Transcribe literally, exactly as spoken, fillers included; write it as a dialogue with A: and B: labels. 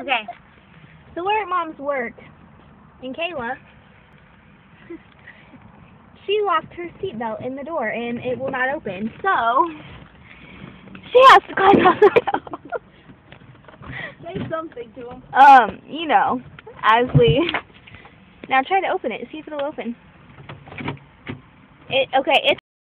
A: Okay. So we're at Mom's work, and Kayla, she locked her seatbelt in the door, and it will not open. So she has to climb out the window.
B: Say something to him.
A: Um, you know, as we now try to open it. See if it'll open. It okay. It's